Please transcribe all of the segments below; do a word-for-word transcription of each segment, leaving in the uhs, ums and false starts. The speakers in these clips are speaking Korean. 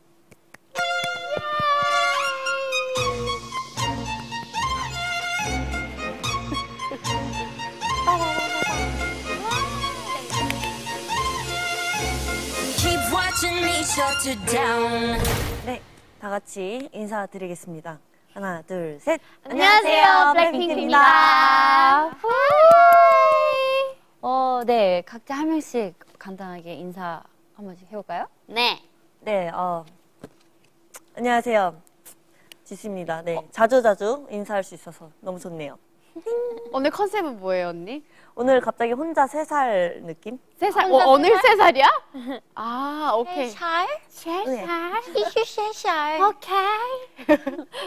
네, 다 같이 인사드리겠습니다. 하나, 둘, 셋. 안녕하세요, 블랙핑크입니다. 어, 네, 각자 한 명씩 간단하게 인사 한 번씩 해볼까요? 네. 네, 어, 안녕하세요. 지수입니다. 네, 자주자주 인사할 수 있어서 너무 좋네요. 오늘 컨셉은 뭐예요, 언니? 오늘 갑자기 혼자 세 살 느낌? 세 살? 어, 오늘 세 살이야? 아, 오케이. 세 살? 세 네. 살? 이슈 세 살. 오케이.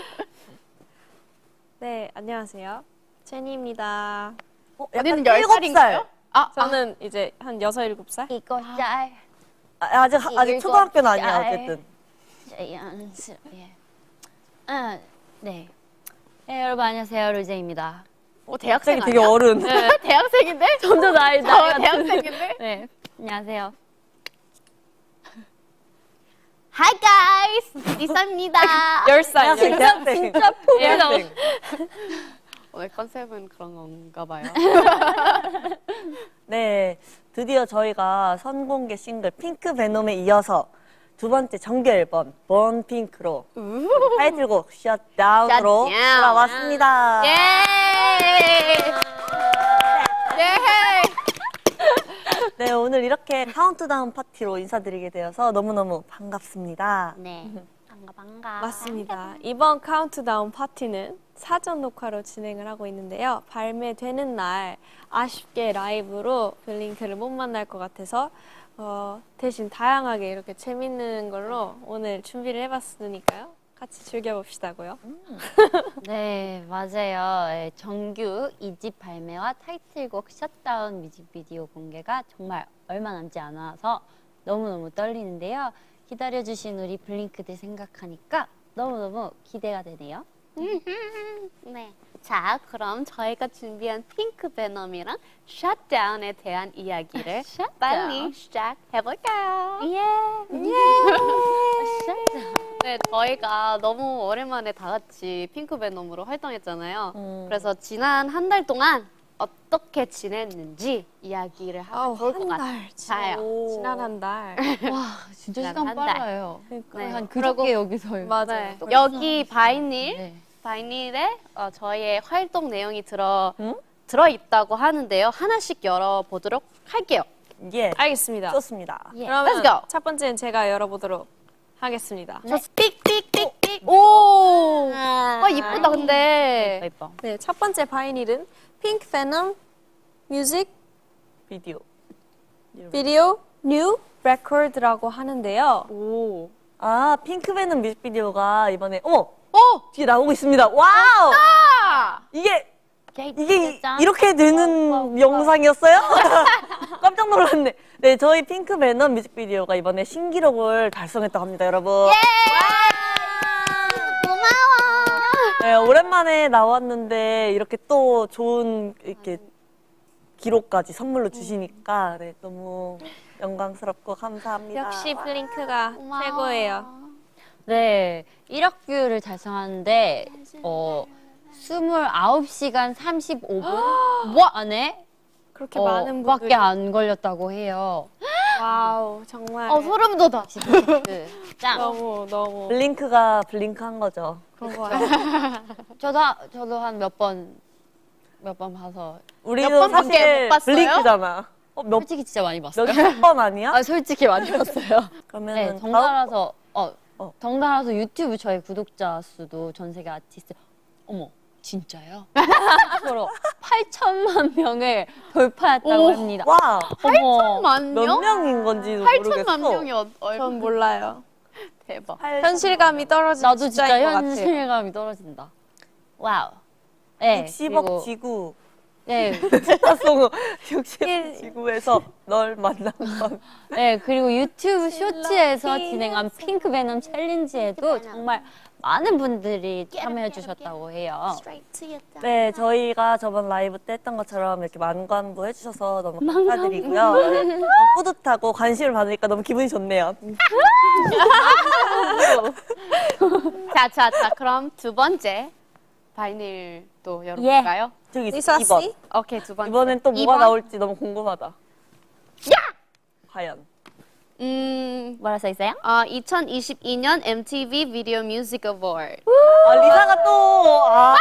네, 안녕하세요. 제니입니다. 어, 언니는 약간 열 일곱 살인가요? 살. 아, 저는 이제 한 여섯, 일곱 살? 이거 짤. 아, 아직, 아직 일곱 초등학교는 아니야, 살. 어쨌든. 연습, 예. 아, 네. 네, 여러분 안녕하세요, 루제입니다. 어, 대학생 갑자기 되게 아니야? 어른. 네, 대학생인데? 점점 나이, 저 나이가 대학생인데? 네, 안녕하세요. Hi guys, 리사입니다. 열 살. 대학생, 대학생. 진짜 폼이 나오. 대학생. 오늘 컨셉은 그런 건가 봐요. 네, 드디어 저희가 선공개 싱글 핑크 베놈에 이어서 두 번째 정규 앨범 본 핑크로 타이틀곡 셧다운으로 Shut down. 돌아왔습니다. 예! 예! 네, 오늘 이렇게 카운트다운 파티로 인사드리게 되어서 너무너무 반갑습니다. 네. 반가 반가. 맞습니다. 이번 카운트다운 파티는 사전 녹화로 진행을 하고 있는데요. 발매되는 날 아쉽게 라이브로 블링크를 못 만날 것 같아서 어, 대신 다양하게 이렇게 재밌는 걸로 오늘 준비를 해봤으니까요. 같이 즐겨봅시다고요. 네, 맞아요. 예, 정규 이 집 발매와 타이틀곡 셧다운 뮤직비디오 공개가 정말 얼마 남지 않아서 너무너무 떨리는데요. 기다려주신 우리 블링크들 생각하니까 너무너무 기대가 되네요. 네. 자, 그럼 저희가 준비한 핑크 베놈이랑 셧다운에 대한 이야기를 빨리 시작해볼까요? 예! 네, 저희가 너무 오랜만에 다 같이 핑크 베놈으로 활동했잖아요. 음. 그래서 지난 한 달 동안 어떻게 지냈는지 이야기를 하면 좋을 것 같아요. 지난 한 달. 와, 진짜 난 시간 한 달. 빨라요. 그러니까. 네. 한 그저께 여기서 맞아요. 여기 바이닐, 네. 바이닐에 어, 저희의 활동 내용이 들어, 응? 들어있다고 하는데요. 하나씩 열어보도록 할게요. 예, 알겠습니다. 좋습니다. 예. 그러면 Let's go. 첫 번째는 제가 열어보도록 하겠습니다. 저 삑삑삑삑. 오! 아, 이쁘다, 근데. 예뻐. 네, 첫 번째 바이닐은 핑크 베놈 뮤직 비디오. 비디오 뉴 레코드라고 하는데요. 오. 아, 핑크 베놈 뮤직비디오가 이번에 어머! 어! 뒤에 나오고 있습니다. 와우! 아! 이게 이게 짠. 이렇게 되는 영상이었어요? 깜짝 놀랐네. 네, 저희 핑크 베놈 뮤직비디오가 이번에 신기록을 달성했다고 합니다, 여러분. 고마워. 네, 오랜만에 나왔는데 이렇게 또 좋은 이렇게 기록까지 선물로 주시니까 네, 너무 영광스럽고 감사합니다. 역시 블링크가 고마워. 최고예요. 네, 일억 뷰를 달성하는데 어, 이십구 시간 삼십오 분 뭐 안에 그렇게 어, 많은 밖에 분들이 안 걸렸다고 해요. 와우 정말 어, 소름 돋아. 그, 짱. 너무 너무 블링크가 블링크한 거죠. 그런 거 같아요. 저도 저도 한 몇 번 몇 번 봐서 우리도 몇 번밖에 사실 못 봤어요? 블링크잖아. 어, 몇, 솔직히 진짜 많이 봤어요. 몇십 번 아니야? 아, 솔직히 많이 봤어요. 그러면 네, 다음 덩달아서 어, 어. 덩달아서 유튜브 저희 구독자 수도 전 세계 아티스트 어머 진짜요? 서로 팔천만 명을 돌파했다고 오, 합니다. 와, 어머, 만 몇 명? 명인 건지도 모르겠어. 팔천만 명이 어, 얼마? 전 몰라요. 대박. 현실감이 떨어진 나도 진짜 숫자인 것 같아요. 현실감이 떨어진다. 와우. 네, 육십억 그리고- 지구. 네, 스타송 육십억 지구에서 널 만난 건. 네, 그리고 유튜브 쇼츠에서 진행한 핑크 베놈 챌린지에도 정말 많은 분들이 참여해 주셨다고 해요. 네, 저희가 저번 라이브 때 했던 것처럼 이렇게 만관부 해주셔서 너무 감사드리고요. 너무 뿌듯하고 관심을 받으니까 너무 기분이 좋네요. 자, 자, 자, 그럼 두 번째 바이닐도 열어볼까요? 저기 리사 이 번. 씨? 오케이, 두 번째. 이번엔 또 뭐가 이 번? 나올지 너무 궁금하다. 야! 과연. 음, 뭐라 써 있어요? 어, 이천이십이 년 엠티비 비디오 뮤직 어워드. 아, 리사가 또, 아.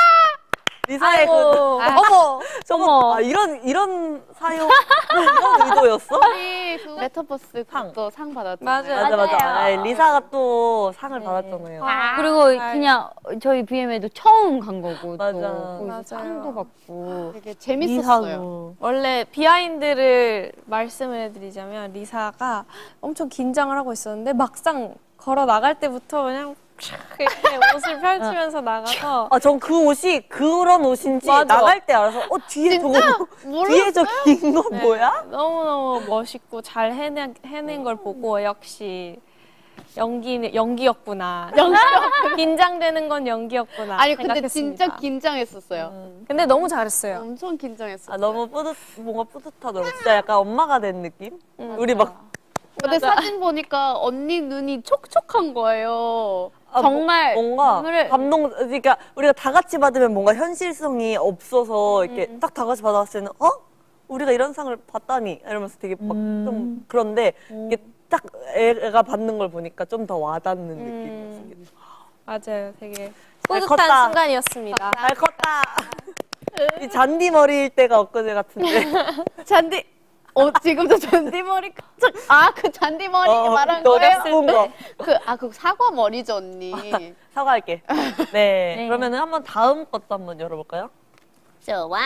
리사의 그, 어머. 저거, 아, 이런, 이런 사용, 이런 의도였어? 우리 그 메타버스 상. 또 상 받았잖아요. 맞아요. 맞아, 맞아. 맞아요. 네, 리사가 또 상을 받았잖아요. 그리고 그냥 저희 비엠에도 처음 간 거고 맞아. 또 거기서 맞아요. 상도 받고 되게 재밌었어요. 리사도. 원래 비하인드를 말씀을 해드리자면 리사가 엄청 긴장을 하고 있었는데 막상 걸어 나갈 때부터 그냥 이렇게 옷을 펼치면서 나가서 아, 전 그 옷이 그런 옷인지 맞아. 나갈 때 알아서, 어, 뒤에 저거, 뒤에 저 긴 거 네, 뭐야? 너무너무 멋있고 잘 해낸, 해낸 걸 보고 역시 연기, 연기였구나. 긴장되는 건 연기였구나. 아니 근데 생각했습니다. 진짜 긴장했었어요. 음. 근데 너무 잘했어요. 엄청 긴장했어요. 아, 너무 뿌듯, 뭔가 뿌듯하더라고. 진짜 약간 엄마가 된 느낌? 우리 막, 근데 사진 보니까 언니 눈이 촉촉한 거예요. 아, 정말 뭐, 뭔가 눈물을- 감동, 그러니까 우리가 다 같이 받으면 뭔가 현실성이 없어서 이렇게 딱 다 같이 받았을 때는, 어? 우리가 이런 상을 받다니? 이러면서 되게 막 좀 그런데 이게 딱 애가 받는 걸 보니까 좀 더 와닿는 느낌이었어요. 맞아요. 되게 잘 뿌듯한 컸다. 순간이었습니다. 잘 컸다. 이 잔디 머리일 때가 엊그제 같은데. 잔디. 어 지금도 잔디 머리. 아그 잔디 머리 어, 말한 너가 거예요? 쓰은 거. 그아그 사과 머리죠 언니. 사과할게. 네. 네. 그러면은 한번 다음 것도 한번 열어볼까요? 세 좋아.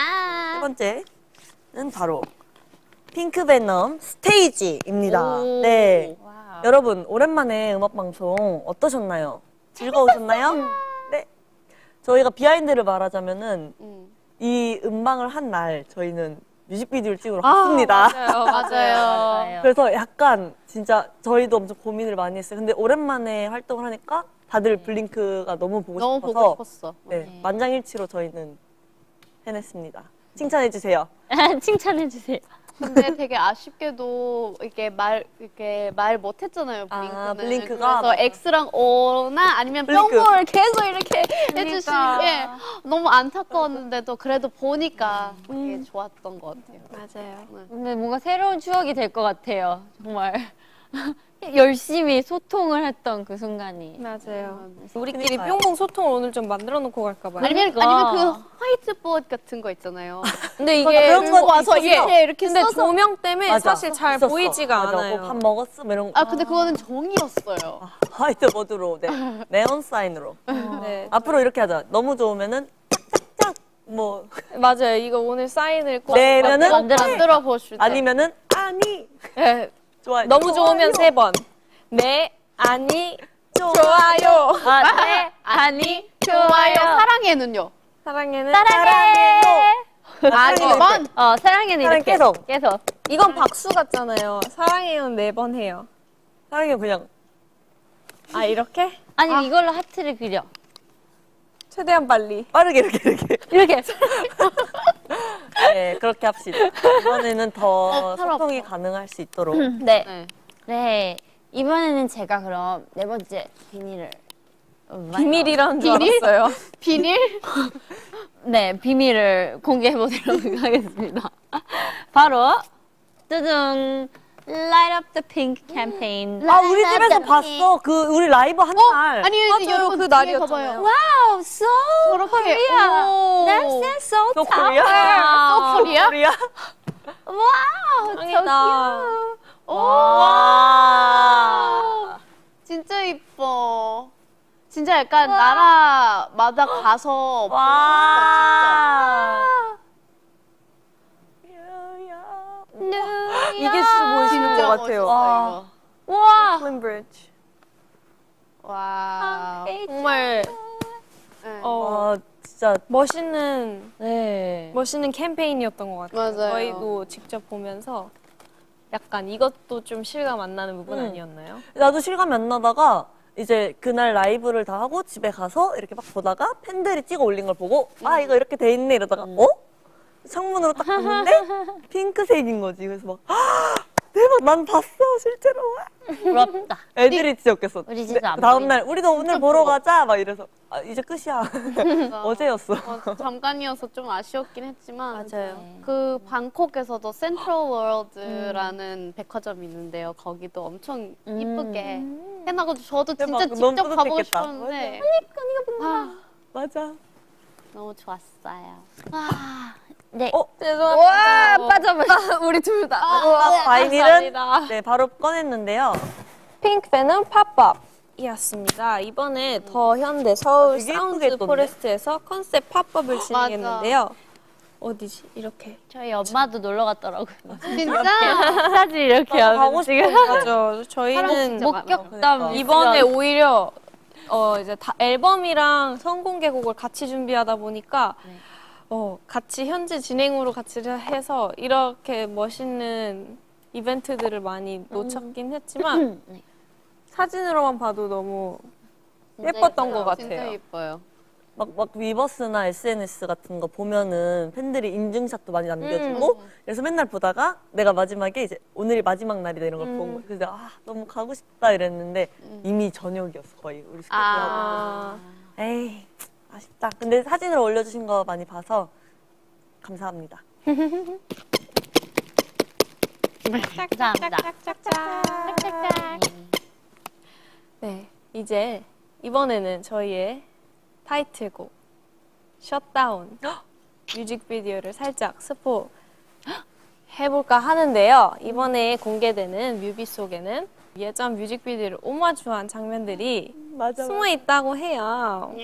번째는 바로 핑크 베놈 스테이지입니다. 오. 네. 와우. 여러분 오랜만에 음악 방송 어떠셨나요? 즐거우셨나요? 네. 저희가 비하인드를 말하자면은 음. 이 음방을 한 날 저희는 뮤직비디오를 찍으러 갔습니다. 맞아요. 맞아요. 맞아요. 그래서 약간 진짜 저희도 엄청 고민을 많이 했어요. 근데 오랜만에 활동을 하니까 다들 블링크가 너무 보고 너무 싶어서 보고 싶었어. 네, 만장일치로 저희는 해냈습니다. 칭찬해 주세요. 칭찬해 주세요. 근데 되게 아쉽게도 이렇게 말 이렇게 말 못했잖아요 블링크는. 아, 블링크가? 그래서 X랑 O나 아니면 블링크. 뿅볼 계속 이렇게 해주시는 게 너무 안타까웠는데도 그래도 보니까 되게 좋았던 것 같아요. 맞아요. 근데 뭔가 새로운 추억이 될 것 같아요. 정말 열심히 소통을 했던 그 순간이. 맞아요. 우리끼리 그러니까요. 뿅뿅 소통을 오늘 좀 만들어 놓고 갈까 봐요. 아니면 그러니까. 아니면 그 화이트보드 같은 거 있잖아요. 근데 맞아, 이게 그런 거 들고 와서 있었어. 이게 이렇게 근데 써서- 조명 때문에 맞아. 사실 잘 있었어. 보이지가 맞아. 않아요. 뭐 밥 먹었어? 뭐 이런 거. 아 근데 그거는 정이었어요. 화이트보드로, 네. 네온 사인으로. 네. 앞으로 이렇게 하자. 너무 좋으면은 짝짝짝 뭐 맞아요. 이거 오늘 사인을 꼭 내면은 만들어- 만들어 보실 때. 아니면은 아니 네. 좋아요. 너무 좋으면 세 번. 네, 아니, 좋아요. 아, 네, 아니, 좋아요. 사랑해는요. 사랑해는 사랑해. 아 두 번. 어, 사랑해는 사랑 이렇게 계속. 계속. 이건 박수 같잖아요. 사랑해요는 네 번 해요. 사랑해 그냥 아 이렇게? 아니 이걸로 하트를 그려. 최대한 빨리. 빠르게 이렇게 이렇게. 이렇게. 네, 그렇게 합시다. 이번에는 더 팔 소통이 가능할 수 있도록. 네. 네. 네. 이번에는 제가 그럼 네 번째 비닐을 비밀이라는 줄 비밀? 알았어요. 비닐? 네, 비밀을 공개해 보도록 하겠습니다. 바로 뚜둥 Light Up the Pink 캠페인. 아, 우리 집에서 봤어. 그 우리 라이브 한 날. 아니 맞아요. 여러분 그 뒤에 날이었잖아요. 봐봐요. 와우, so 저렇게. Korea. 오. That's it, so 또 tough. 코리아? 또 코리아? 코리아? 와우, so 짱이다. cute. 와. 진짜 이뻐. 진짜 약간 나라마다 가서 와. 이게 진짜 멋있는 진짜 것 같아요. 멋있어, 이거. 와. 플린브리지. 와. 정말 네. 어, 와, 진짜. 멋있는 네. 멋있는 캠페인이었던 것 같아요. 맞아요. 저희도 직접 보면서 약간 이것도 좀 실감 안 나는 부분 음. 아니었나요? 나도 실감이 안 나다가 이제 그날 라이브를 다 하고 집에 가서 이렇게 막 보다가 팬들이 찍어 올린 걸 보고 아 이거 이렇게 돼 있네 이러다가 어? 창문으로 딱 봤는데 핑크색인 거지. 그래서 막 아, 대박 난 봤어 실제로. 부럽다. 애들이 진짜 웃겼어. 우리 진짜 안 다음 날 우리도 오늘 보러 가자 막 이래서 아, 이제 끝이야. 어제였어. 어, 잠깐이어서 좀 아쉬웠긴 했지만 맞아요. 네. 그 방콕에서도 센트럴 월드라는 백화점이 있는데요. 거기도 엄청 이쁘게 해놔가지고 저도 진짜 대박, 너무 직접 가보고 뿌듯했겠다. 싶었는데 아, 맞아. 너무 좋았어요. 네. 어? 와 빠져버렸어. 우리 둘 다. 아, 바이닐은 감사합니다. 네 바로 꺼냈는데요. 핑크 베놈 팝업이었습니다. 이번에 더 현대 서울 되게 예쁘게 사운드 했던데? 포레스트에서 컨셉 팝업을 진행했는데요. 어디지? 이렇게. 저희 엄마도 놀러 갔더라고요. 진짜? 사진 이렇게 가고 하면 싶어. 지금 맞아. 저희는 진짜 많아요. 목격담 그러니까. 이번에 오히려 어 이제 다 앨범이랑 선공개곡을 같이 준비하다 보니까 네. 어 같이 현재 진행으로 같이 해서 이렇게 멋있는 이벤트들을 많이 놓쳤긴 했지만 네. 사진으로만 봐도 너무 진짜 예뻤던 예뻐요. 것 진짜 같아요. 예뻐요. 막, 막 위버스나 에스엔에스 같은 거 보면은 팬들이 인증샷도 많이 남겨주고 그래서 맨날 보다가 내가 마지막에 이제 오늘이 마지막 날이다 이런 걸 음. 보고 그래서 아 너무 가고 싶다 이랬는데 이미 저녁이었어 거의 우리 스케줄하고 아, 에이 아쉽다. 근데 사진을 올려주신 거 많이 봐서 감사합니다. 감사합니다. 네, 이제 이번에는 저희의 타이틀곡 셧다운 뮤직비디오를 살짝 스포 해볼까 하는데요. 이번에 공개되는 뮤비 속에는 예전 뮤직비디오를 오마주한 장면들이 맞아. 숨어 있다고 해요.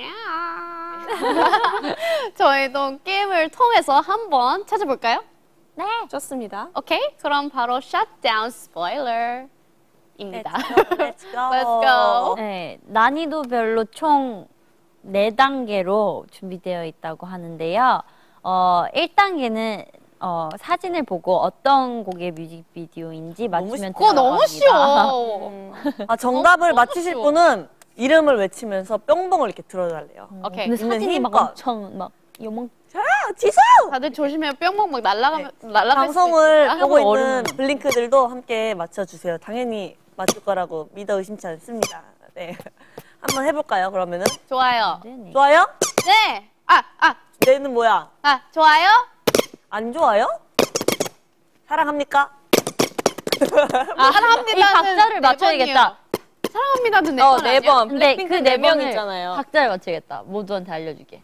저희도 게임을 통해서 한번 찾아볼까요? 네. 좋습니다. 오케이? 그럼 바로 샷다운 스포일러입니다. Let's go. Let's go. 네, 난이도별로 총 네 단계로 준비되어 있다고 하는데요. 어, 일 단계는 어, 사진을 보고 어떤 곡의 뮤직비디오인지 너무 맞추면 그거 너무 들어갑니다. 쉬워. 아 정답을 너무 맞히실 쉬워. 분은 이름을 외치면서 뿅봉을 이렇게 들어달래요. 오케이. 근데 있는 사진이 막 힘껏. 엄청 막 요망 아, 지수! 다들 조심해요. 뿅뿅 막 날아가면 날아갈 수도 방송을 있으니까. 보고 있는 얼음. 블링크들도 함께 맞춰주세요. 당연히 맞출 거라고 믿어 의심치 않습니다. 네. 한번 해볼까요, 그러면은? 좋아요. 되네. 좋아요? 네. 아, 아, 내는 뭐야? 아, 좋아요? 안 좋아요? 사랑합니까? 아, 사랑합니다는 이 박자를 네 맞춰야겠다. 번이에요. 사랑합니다는 네 어, 번 네 아니야? 번. 근데 블랙핑크 그 네 네 명 번을 있잖아요. 박자를 맞춰야겠다. 모두한테 알려줄게.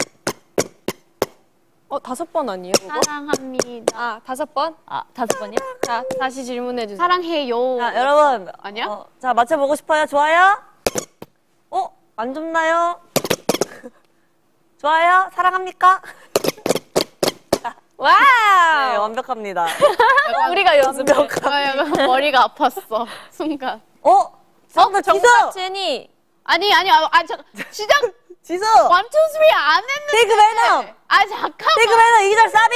어, 다섯 번 아니에요? 그거? 사랑합니다. 아, 다섯 번? 아, 다섯 번이요? 자, 다시 질문해 주세요. 사랑해요. 자, 여러분. 아니야? 어, 자, 맞춰보고 싶어요? 좋아요? 어? 안 좋나요? 좋아요? 사랑합니까? 와우! 네, 완벽합니다. 우리가 연습. 아, 약간 머리가 아팠어. 순간. 어? 정답 지수! 정답 제니. 아니, 아니, 아, 아 잠깐. 시작! 지수! 원, 투, 쓰리 안 했는데. 테이크 매너! 아, 잠깐만. 테이크 매너 이기절 사비!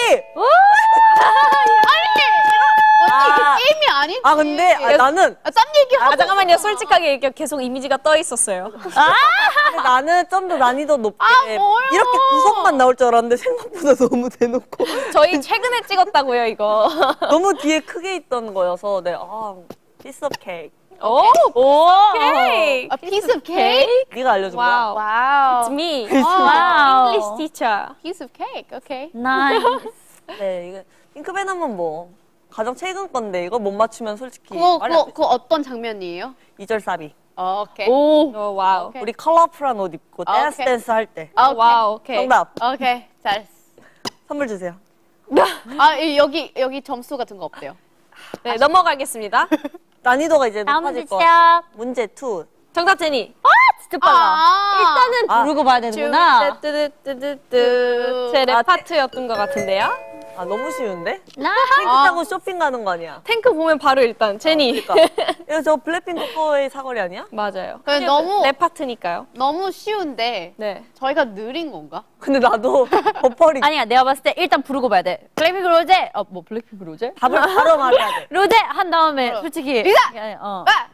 언니, 아. 이게 게임이 아니지. 아, 근데 아, 나는 아, 딴 얘기하고 아, 잠깐만요. 솔직하게 얘기해. 계속 이미지가 떠 있었어요. 근데 나는 좀 더 난이도 높게 아, 뭐야. 이렇게 구성만 나올 줄 알았는데 생각보다 너무 대놓고 저희 최근에 찍었다고요, 이거. 너무 뒤에 크게 있던 거여서 네, 아, piece of cake. 오! 오! 오케이. 아, piece of cake? 네가 알려준 거야? 와우. 와우. It's me. 와우. English teacher. piece of cake. 오케이. 나이스. 네, 이거 핑크베놈은 뭐 가장 최근 건데 이거 못 맞추면 솔직히 그거, 말이 그거, 안 그거 어떤 장면이에요? 이절 사비. 어, 오케이. 오. 오, 와우. 오케이. 우리 컬러풀한 옷 입고 아, 댄스 오케이. 댄스 할 때. 아, 오케이. 와우, 오케이. 정답. 오케이. 잘했어. 선물 주세요. 아, 이- 여기, 여기 점수 같은 거 없대요. 네, 넘어가겠습니다. 난이도가 이제 다음 높아질 문제 것 같아요. 시작. 문제 투. 정답 제니. 진짜 빨라. 아. 일단은 아. 부르고 봐야 되는구나. 뜨뜨뜨뜨뜨. 제 아, 랩 파트였던 것 같은데요. 아, 너무 쉬운데? 나. 탱크 타고 쇼핑 가는 거 아니야? 탱크 보면 바로 일단 제니. 그러니까. 이거 저 블랙핑크 거의 사거리 아니야? 맞아요. 근데 너무- 랩 파트니까요. 너무 쉬운데 네. 저희가 느린 건가? 근데 나도 버퍼링 아니야, 내가 봤을 때 일단 부르고 봐야 돼. 블랙핑크 로제. 어, 뭐 블랙핑크 로제? 답을 바로 말해야 돼. 로제 한 다음에 솔직히. 리사! 야, 어. 아!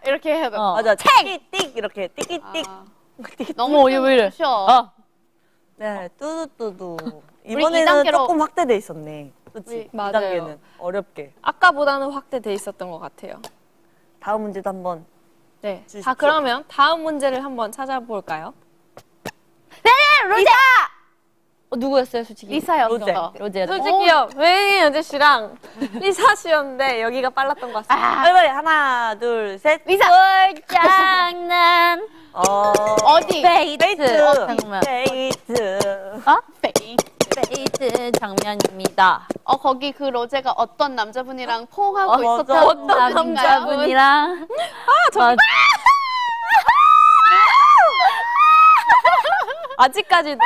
이렇게 해야 돼. 어. 맞아. 띡띡 이렇게 띡띡. 아, 띡띡. 너무 왜 이래? 쉬워. 어. 네, 뚜두뚜두. 이 이번에는 단계로 조금 확대돼 있었네. 그치? 우리- 이 맞아요. 단계는 어렵게. 아까보다는 확대돼 있었던 것 같아요. 다음 문제도 한번. 네. 주십시오. 자, 그러면 다음 문제를 한번 찾아볼까요? 로제! 어, 누구였어요, 솔직히? 리사였어. 로제. 로제였어. 솔직히요, 웨이 연재 씨랑 리사 씨였는데 여기가 빨랐던 것 같습니다. 아, 빨리 빨리 하나, 둘, 셋. 리사. 장난. 어. 어디? 페이트. 페이트. 어, 장면. 페이트. 어? 페이트. 페이트 장면입니다. 어 거기 그 로제가 어떤 남자분이랑 포옹하고 어, 있었던 맞아. 어떤 남자분이랑 아, 저 아직까지도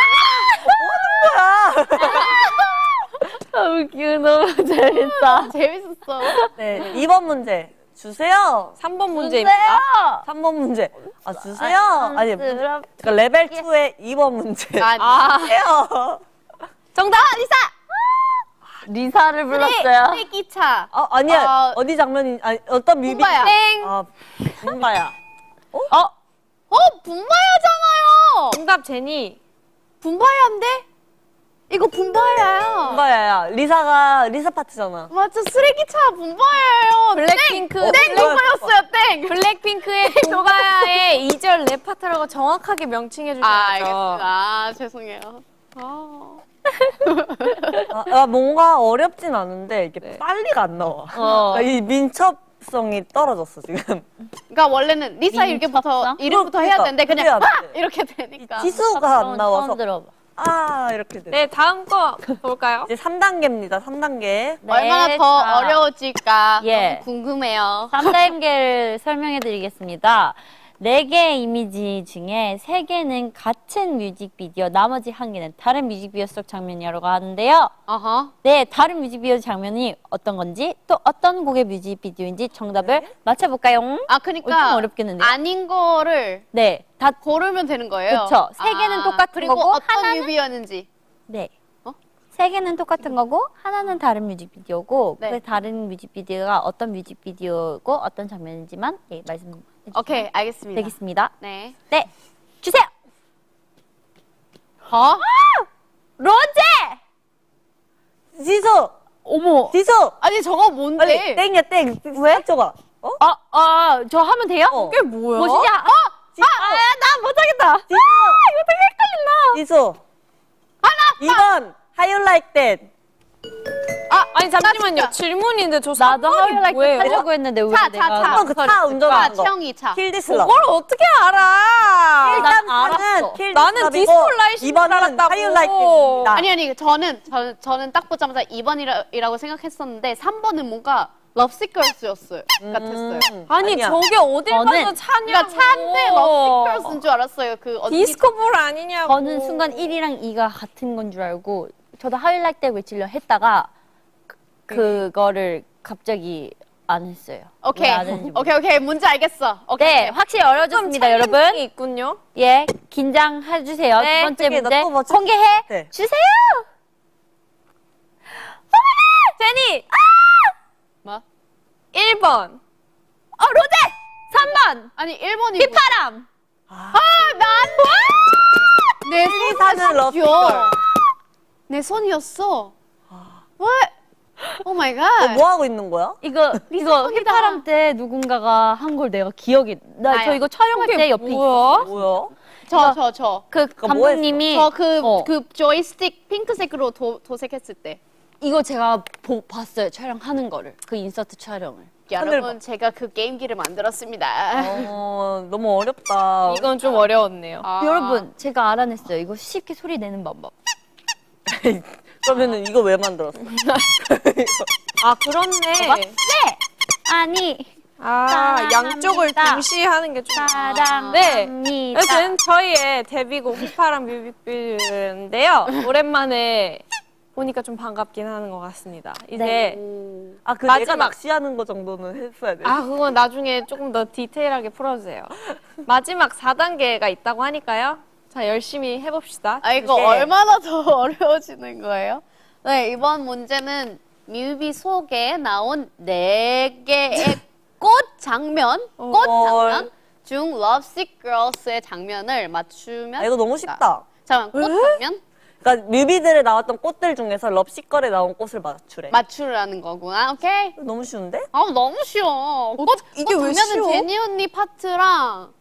아, 웃겨. 너무 재밌다. 재밌었어. 네, 이 번 문제 주세요. 삼 번 문제입니다. 삼 번 문제. 아, 주세요. 아니, 그러니까 레벨 이의 이 번 문제. 아니. 아, 주세요. 정답 리사. 리사를 불렀어요. 쓰레기차. 아, 아니야. 어, 어디 장면이, 아니, 어떤 뮤비. 분바야. 땡. 아, 분바야. 어? 어 분바야잖아요. 정답 제니. 분바야인데? 이거 분바야야. 분바야야. 리사가, 리사 파트잖아. 맞아 쓰레기차 분바야예요. 블랙핑크. 땡! 땡! 뭐야? 분바였어요 땡! 블랙핑크의 동가야의 이 절 랩 파트라고 정확하게 명칭해 주셔야죠. 아 알겠습니다. 아 죄송해요. 아. 아, 아, 뭔가 어렵진 않은데, 이게 네. 빨리가 안 나와. 어. 아, 이 민첩성이 떨어졌어, 지금. 그러니까 원래는 리사 이렇게부터 민첩성? 이름부터 해야 그러니까, 되는데 그냥 그래야 돼. 아! 이렇게 되니까. 지수가 안 나와서. 처음 들어봐. 아, 이렇게 돼. 네, 다음 거 볼까요? 이제 삼 단계입니다, 삼 단계. 얼마나 네, 더 자, 어려워질까 예. 너무 궁금해요. 삼 단계를 설명해 드리겠습니다. 네 개의 이미지 중에 세 개는 같은 뮤직비디오, 나머지 한 개는 다른 뮤직비디오 속 장면이라고 하는데요. 어허. 네, 다른 뮤직비디오 장면이 어떤 건지 또 어떤 곡의 뮤직비디오인지 정답을 맞춰볼까요? 아 어, 그러니까 좀 어렵겠는데요? 아닌 거를 네, 다 고르면 되는 거예요. 그쵸. 세 개는 똑같은 그리고 거고 어떤 하나는- 뮤비였는지. 네. 어? 세 개는 똑같은 거고 하나는 다른 뮤직비디오고 네. 그 다른 뮤직비디오가 어떤 뮤직비디오고 어떤 장면인지만 예, 말씀해 주시면 오케이 알겠습니다. 되겠습니다. 네. 네, 주세요. 어? 로제. 지수! 어머. 지수! 아니 저거 뭔데? 빨리, 땡이야, 땡. 왜? 줘봐. 어? 아, 아, 저 하면 돼요? 어. 이게 뭐야? 뭐시지? 아, 지수! 아, 나 못하겠다. 지수! 이거 되게 헷갈린다. 지수! 이 번, How you like that? 아, 아니 잠시만요. 진짜. 질문인데 저 나도 삼 번이 하이라이트 뭐예요? 하려고 했는데 왜 차, 내가 차, 차. 한번 그 차 운전하는 거. 채영이 차. 킬 디스 러브. 그걸 어떻게 알아? 일단 난 사는 알았어. 킬 나는 디스 러브이고 디스코 라이트인 줄 이 번은 알았다고. How you like that입니다. 아니 아니 저는 저, 저는 딱 보자마자 이 번이라고 생각했었는데 삼 번은 뭔가 럽시걸스였어요. 같았어요. 음, 아니 아니야. 저게 어딜 저는- 가서 차냐고. 그러니까 차인데 럽시걸스인 줄 알았어요. 그 언니 디스코볼 아니냐고. 저는 순간 일이랑 이가 같은 건 줄 알고 저도 하이라이트 때 외치려 했다가 그, 그거를 갑자기 안 했어요. 오케이 왜안 했는지 오케이 오케이 문제 알겠어. 오케이. 네, 확실히 어려워졌습니다, 여러분. 챌린징이 있군요. 예, 긴장해 주세요. 네, 두 번째 어떻게, 문제 나또 맞춰- 공개해 네. 주세요. 제니 뭐? 일 번. 어, 로제 삼 번 아니 일 번이 휘파람. 내 이 사는 럽시걸. 내 손이었어. 왜? 오 마이 갓. 너 뭐 하고 있는 거야? 이거 이거 손이다. 휘파람 때 누군가가 한 걸 내가 기억이 나. 저 나요. 이거 촬영할 때 옆에 있어. 뭐야? 뭐야? 저 저 저. 그 그거 뭐 감독님이 저 그 그 어. 조이스틱 핑크색으로 도, 도색했을 때. 이거 제가 보, 봤어요. 촬영하는 거를. 그 인서트 촬영을. 여러분 제가 그 게임기를 만들었습니다. 어, 너무 어렵다. 이건 좀 어려웠네요. 아. 여러분 제가 알아냈어요. 이거 쉽게 소리 내는 방법. 그러면은 이거 왜 만들었어? 아 그렇네. 네. 아니 아 양쪽을 사랑합니다. 동시에 하는 게 좀. 사랑합니다. 네. 여튼 저희의 데뷔곡 휘파람 뮤직비디오인데요. 오랜만에 보니까 좀 반갑긴 하는 것 같습니다. 이제 네. 오. 아, 그 내가 마지막. 낚시하는 거 정도는 했어야 돼. 아 그건 나중에 조금 더 디테일하게 풀어주세요. 마지막 사 단계가 있다고 하니까요. 자 열심히 해봅시다. 아 이거 그게- 얼마나 더 어려워지는 거예요? 네 이번 문제는 뮤비 속에 나온 네 개의 꽃 장면, 꽃 어. 장면 중 Lovesick Girls의 장면을 맞추면 아, 이거 너무 쉽다. 잠깐 꽃 장면 그러니까 뮤비들에 나왔던 꽃들 중에서 럽시걸에 나온 꽃을 맞추래. 맞추라는 거구나. 오케이. 너무 쉬운데? 아 너무 쉬워. 꽃, 이게 꽃 왜 장면은 쉬워? 제니 언니 파트랑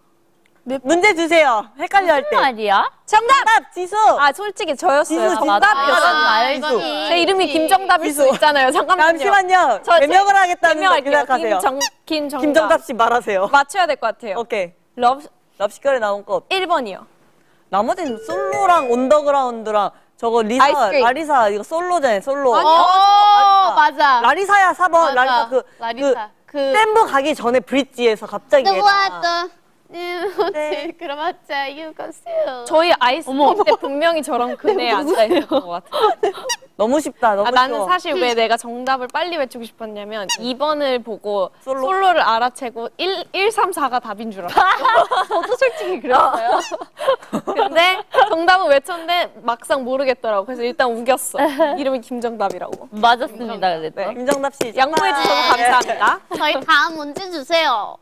문제 주세요. 헷갈려 할 때. 무슨 말이야? 정답! 지수! 아 솔직히 저였어요. 지수 정답이었어요. 아, 아, 알지. 이거는 제 이름이 알지. 김정답일 수 있잖아요. 잠깐만요. 잠시만요. 저- 개명을 하겠다는 거 설명할게요. 생각하세요. 김정 김정답. 김정답 씨 말하세요. 맞춰야 될 것 같아요. 오케이. 러브 럽시걸에 나온 꽃. 일 번이요. 나머지는 솔로랑 온더그라운드랑 저거 리사, 아이스크림. 라리사 이거 솔로잖아요. 솔로. 어, 라리사. 맞아. 라리사야 사 번. 맞아. 라리사 그, 라리사. 그 그 댐브 가기 전에 브릿지에서 갑자기 또 얘가 왔다. 네. 그럼 맞자. You go still. 저희 아이스크림 때 분명히 저런 그네 앉아 있는 것 같아요. 너무 쉽다. 너무 아, 나는 쉬워. 사실 왜 내가 정답을 빨리 외치고 싶었냐면 이 번을 보고 솔로? 솔로? 를 알아채고 일, 일, 삼, 사가 답인 줄 알았어요. 저도 솔직히 그랬어요. 근데 정답은 외쳤는데 막상 모르겠더라고. 그래서 일단 우겼어. 이름이 김정답이라고. 맞았습니다. 그래도. 네. 김정답 씨 양보해 주셔서 감사합니다. 저희 다음 문제 주세요.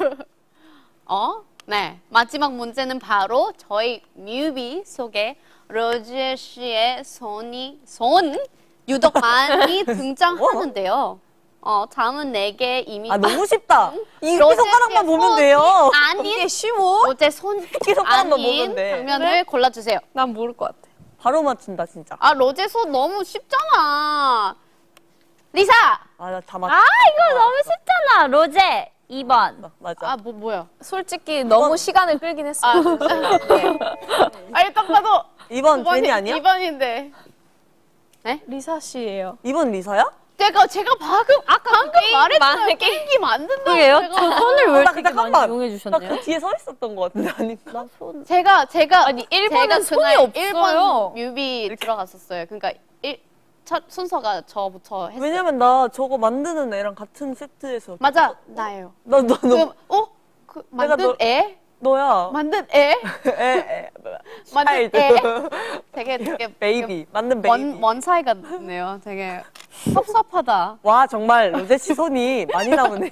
어? 네. 마지막 문제는 바로 저희 뮤비 속에 로제 씨의 손이 손 유독 많이 등장하는데요. 어, 다음은 네개 이미 아 너무 쉽다. 이 로제 손가락만 씨의 보면 손이 돼요. 아닌 이게 쉬워? 로제 손 손가락만 아닌 보면 돼. 장면을 그래? 골라주세요. 난 모를 것 같아. 바로 맞춘다 진짜. 아 로제 손 너무 쉽잖아. 리사. 아나 다 맞. 아, 이거 너무 쉽잖아. 로제 이 번. 맞아. 아 뭐 뭐야? 솔직히 너무 시간을 끌긴 했어. 아, 네. 아 일단 봐도 이번 제니 아니야? 이 번인데. 리사 씨예요. 이번 리사야? 제가 제가 방금 아까 방금 말했잖아요. 게임기 만든다. 그게요? 제가. 저 손을 왜 나 이렇게 잠깐만. 많이 이용해 나 주셨네요? 그 뒤에 서 있었던 것 같은데 아닌가? 제가 제가 아니, 일 번은 제가 손이 그날 없어요. 일 번 뮤비 들어갔었어요. 그러니까 일, 첫 순서가 저부터 했어요. 왜냐면 나 저거 만드는 애랑 같은 세트에서. 맞아 나예요. 나 너 너 그, 어? 그 내가 만든 너- 애? 너야. 만든 애? 에, 에, 만든 차일드. 애? 되게 되게 베이비. 만든 베이비. 원, 원 사이가 네요. 되게 섭섭하다. 와 정말 로제 씨 손이 많이 나오네.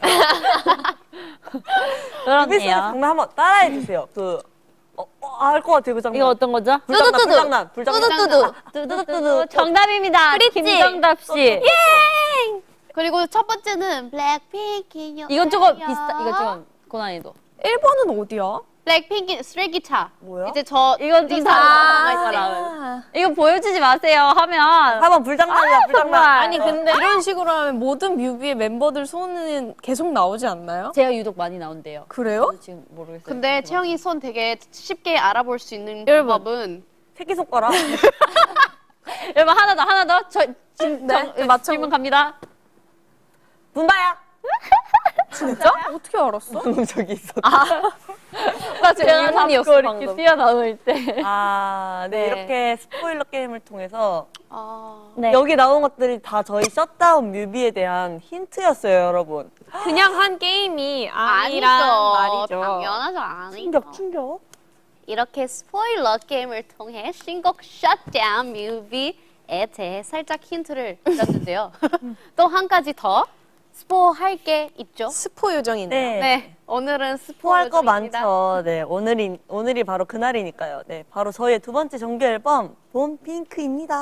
그렇네요. 장난 한번 따라해 주세요. 그 어, 어, 알 것 같아요 그 장면. 이거 어떤 거죠? 불장난, 불장난, 불장난. 뚜두뚜두. 뚜두뚜두. 정답입니다. 김정답 씨. 예! 그리고 첫 번째는 블랙핑크. 이건 조금 비슷. 이거 좀 고난이도. 일 번은 어디야? 블랙핑크 쓰레기차. 뭐야? 이제 저 이건 좀 리사 다- 나갈 때. 아, 이거 보여주지 마세요. 하면. 사 번 불장난이야 불장난. 정말. 아니 근데 이런 식으로 하면 모든 뮤비의 멤버들 손은 계속 나오지 않나요? 제가 유독 많이 나온대요. 그래요? 저도 지금 모르겠어요. 근데 채영이 손 되게 쉽게 알아볼 수 있는 여러분. 방법은 새끼 손가락. 여러분 하나 더 하나 더. 저 지금 네, 정- 맞춰- 질문 갑니다. 분바야. 진짜? 어떻게 알았어? 저기 있어. 나 지금 제가 일 번이었어 잡고 이렇게 방금. 뛰어나올 때. 아, 네, 네. 이렇게 스포일러 게임을 통해서 아, 네. 여기 나온 것들이 다 저희 셧다운 뮤비에 대한 힌트였어요, 여러분. 그냥 한 게임이 아니란 아니죠. 말이죠. 당연하죠. 아니죠. 충격, 충격. 이렇게 스포일러 게임을 통해 신곡 셧다운 뮤비에 대해 살짝 힌트를 드렸는데요. 또 한 가지 더 스포할 게 있죠. 스포 요정이네요. 네. 네, 오늘은 스포 스포할 거 요정입니다. 많죠. 네, 오늘이, 오늘이 바로 그날이니까요. 네, 바로 저희의 두 번째 정규 앨범, 봄핑크입니다.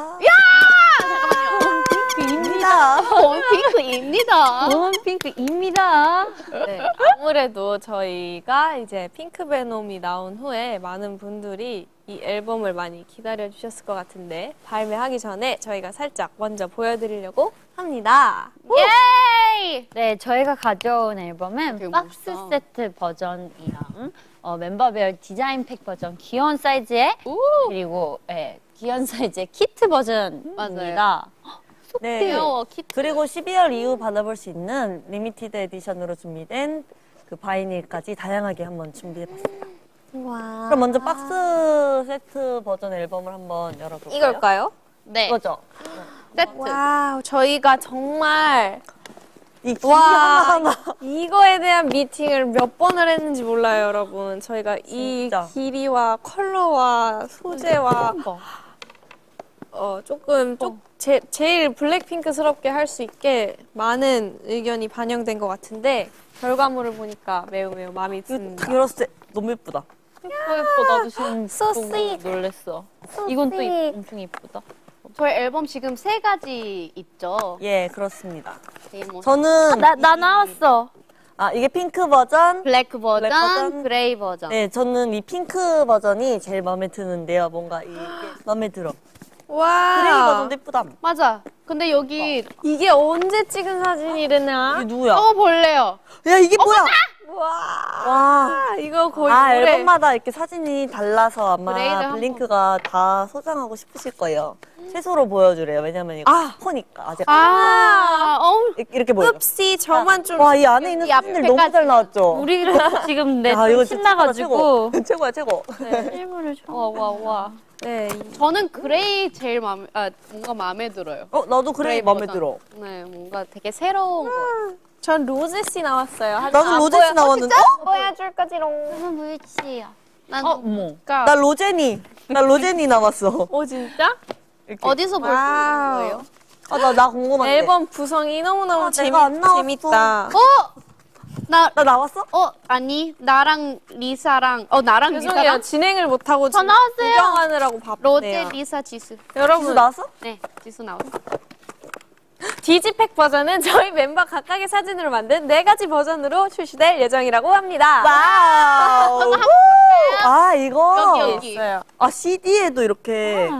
야! 봄핑크입니다. 봄핑크입니다. 봄핑크입니다. 네, 아무래도 저희가 이제 핑크베놈이 나온 후에 많은 분들이 이 앨범을 많이 기다려 주셨을 것 같은데 발매하기 전에 저희가 살짝 먼저 보여드리려고 합니다. 예이! 네, 저희가 가져온 앨범은 되게 박스 멋있다. 세트 버전이랑 어, 멤버별 디자인 팩 버전 귀여운 사이즈의 그리고 예, 귀여운 사이즈의 키트 버전입니다. 네. 귀여워, 키트. 그리고 십이월 이후 받아볼 수 있는 리미티드 에디션으로 준비된 그 바이닐까지 다양하게 한번 준비해봤습니다. 와. 그럼 먼저 박스 세트 버전 앨범을 한번 열어볼까요? 이걸까요? 네, 이거죠? 세트. 와우, 저희가 정말 이 기 와 하나하나. 이거에 대한 미팅을 몇 번을 했는지 몰라요, 여러분. 저희가 이 진짜. 길이와 컬러와 소재와 어, 조금 좀 제, 제일 블랙핑크스럽게 할 수 있게 많은 의견이 반영된 것 같은데 결과물을 보니까 매우 매우 마음에 듭니다. 들었을 때 너무 예쁘다. 예뻐 예뻐 나도 지금 So 보고 sweet. 놀랬어. 이건 또 이- 엄청 예쁘다. 저희 앨범 지금 세 가지 있죠. 예, 그렇습니다. 네, 뭐 저는 나 나 나왔어. 아 이게 핑크 버전. 블랙 버전, 블랙 버전. 그레이 버전. 네, 저는 이 핑크 버전이 제일 마음에 드는데요. 뭔가 이게 마음에 들어. 와. 그레이 버전도 예쁘다. 맞아. 근데 여기 이게 언제 찍은 사진이랬나? 이게 누구야? 또 볼래요. 야 이게 뭐야? 와. 와. 이거 거의 아 노래. 앨범마다 이렇게 사진이 달라서 그레이를 아마 한번- 블링크가 다 소장하고 싶으실 거예요. 최소로 보여주래요. 왜냐면 이거 아. 포니까 아직 아, 어, 이렇게- 이렇게 보여. 흡시 저만 좀. 와 이 안에 있는 이 사진들 앞에까지. 너무 잘 나왔죠. 우리를 지금 내 야, 좀 이거 진짜 신나가지고 최고다, 최고. 최고야 최고. 실물을 와와 와. 네. 이- 저는 그레이 제일 마음에, 아, 뭔가 마음에 들어요. 어 나도 그레이 그레이 마음에 버전. 들어. 네, 뭔가 되게 새로운 거. 전 로제씨 나왔어요. 하지만 나도 안 로제씨 보여- 나왔는데. 안 보여줄 거지롱. 저는 물치야. 난 어, 어머. 그러니까 나 로제니. 나 로제니 나왔어. 오 진짜? 이렇게. 어디서 볼 수 있는 와우. 거예요? 아 나 나 궁금한데. 앨범 구성이 너무너무 아, 재밌, 내가 안 나왔어. 재밌다. 어? 나, 나 나왔어? 어, 아니, 나랑 리사랑, 어, 나랑 죄송해요. 리사랑? 진행을 못하고 저 지금 나왔어요. 구경하느라고 바쁘네요. 로제, 리사, 지수. 여러분 지수 나왔어? 네, 지수 나왔어. 디지팩 버전은 저희 멤버 각각의 사진으로 만든 네 가지 버전으로 출시될 예정이라고 합니다. 와우. 아 이거. 여기, 여기. 있어요. 아 씨디에도 이렇게.